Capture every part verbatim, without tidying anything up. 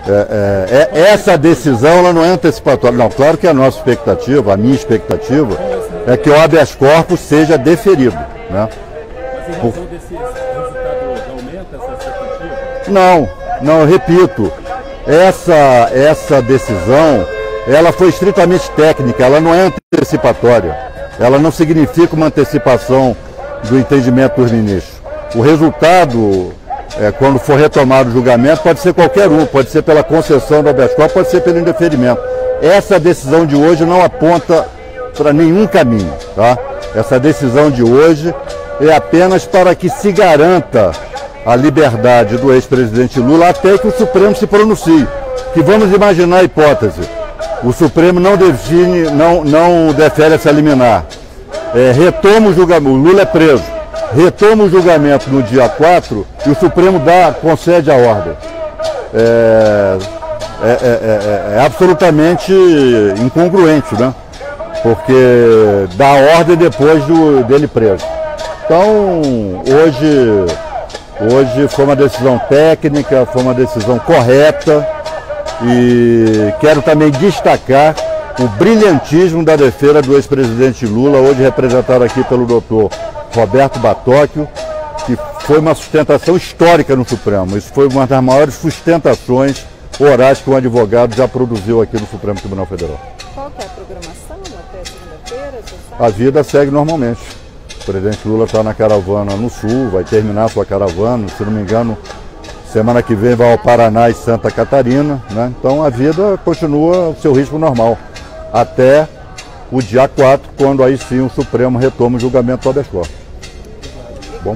É, é, é, essa decisão ela não é antecipatória. Não, claro que a nossa expectativa, a minha expectativa, é que o habeas corpus seja deferido. Né? Mas em razão desse resultado, aumenta essa expectativa? Não, não, eu repito, essa, essa decisão, ela foi estritamente técnica, ela não é antecipatória. Ela não significa uma antecipação do entendimento dos ministros. O resultado, é, quando for retomado o julgamento, pode ser qualquer um, pode ser pela concessão do habeas corpus, pode ser pelo indeferimento. Essa decisão de hoje não aponta para nenhum caminho, tá? Essa decisão de hoje é apenas para que se garanta a liberdade do ex-presidente Lula até que o Supremo se pronuncie. Que vamos imaginar a hipótese. O Supremo não define, não, não defere essa liminar. É, retoma o julgamento, o Lula é preso. Retoma o julgamento no dia quatro e o Supremo dá, concede a ordem. É, é, é, é, é absolutamente incongruente, né? Porque dá a ordem depois do, dele preso. Então, hoje, hoje foi uma decisão técnica, foi uma decisão correta e quero também destacar o brilhantismo da defesa do ex-presidente Lula, hoje representado aqui pelo doutor Roberto Batóquio, que foi uma sustentação histórica no Supremo. Isso foi uma das maiores sustentações orais que um advogado já produziu aqui no Supremo Tribunal Federal. Qual que é a programação até segunda-feira? A vida segue normalmente. O presidente Lula está na caravana no Sul, vai terminar a sua caravana, se não me engano, semana que vem vai ao Paraná e Santa Catarina, né? Então a vida continua o seu ritmo normal, até o dia quatro, quando aí sim o Supremo retoma o julgamento do habeas corpus. Bom?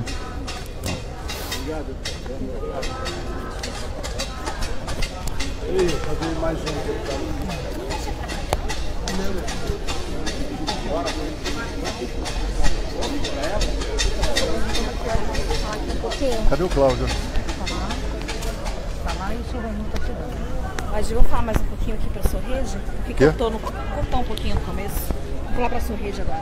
Cadê o Cláudio? Tá lá e o seu Raimundo tá chegando. Mas eu vou falar mais um pouquinho aqui pra Sorrede, porque cortou, no, cortou um pouquinho no começo. Vou falar pra Sorrede agora.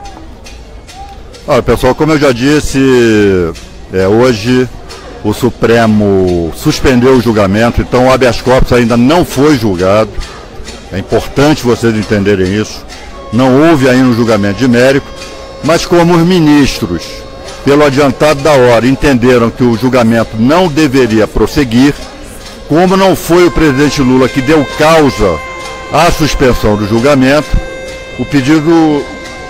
Olha, pessoal, como eu já disse, é, hoje o Supremo suspendeu o julgamento, então o habeas corpus ainda não foi julgado. É importante vocês entenderem isso. Não houve ainda um julgamento de mérito, mas como os ministros, pelo adiantado da hora, entenderam que o julgamento não deveria prosseguir, como não foi o presidente Lula que deu causa à suspensão do julgamento, o pedido,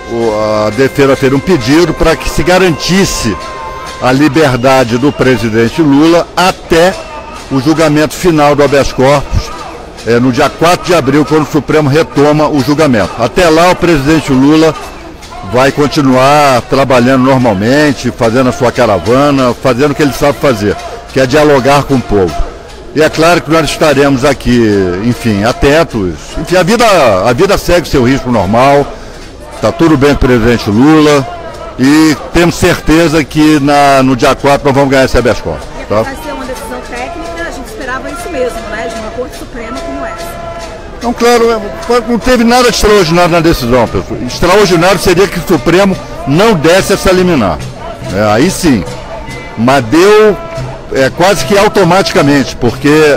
a defesa fez um pedido para que se garantisse a liberdade do presidente Lula até o julgamento final do habeas corpus, é, no dia quatro de abril, quando o Supremo retoma o julgamento. Até lá o presidente Lula vai continuar trabalhando normalmente, fazendo a sua caravana, fazendo o que ele sabe fazer, que é dialogar com o povo. E é claro que nós estaremos aqui, enfim, atentos. Enfim, a vida, a vida segue seu ritmo normal, está tudo bem com o presidente Lula e temos certeza que na, no dia quatro nós vamos ganhar esse habeas corpus. Tá? Vai ser uma decisão técnica, a gente esperava isso mesmo, né? De uma Corte Suprema como essa. Então, claro, não teve nada de extraordinário na decisão, pessoal. Extraordinário seria que o Supremo não desse essa liminar. É, aí sim. Mas deu é, quase que automaticamente, porque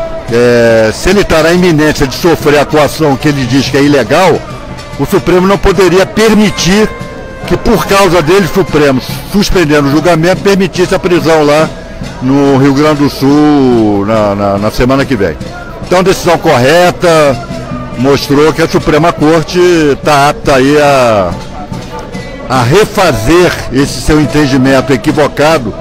é, se ele está na iminência de sofrer a atuação que ele diz que é ilegal, o Supremo não poderia permitir que, por causa dele, o Supremo, suspendendo o julgamento, permitisse a prisão lá no Rio Grande do Sul na, na, na semana que vem. Então, decisão correta, mostrou que a Suprema Corte está apta aí a, a refazer esse seu entendimento equivocado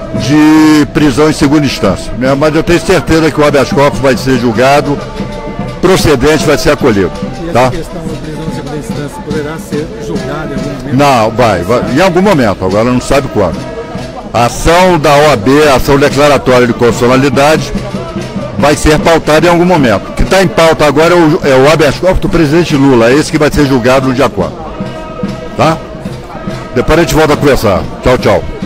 de prisão em segunda instância. Né? Mas eu tenho certeza que o habeas corpus vai ser julgado, procedente vai ser acolhido. E tá? essa questão da prisão em segunda instância poderá ser julgada em algum momento? Não, vai, vai, em algum momento, agora não sabe quando. A ação da O A B, a ação declaratória de constitucionalidade, vai ser pautada em algum momento. O que está em pauta agora é o, é o habeas corpus do presidente Lula, é esse que vai ser julgado no dia quatro. Tá? Depois a gente volta a conversar. Tchau, tchau.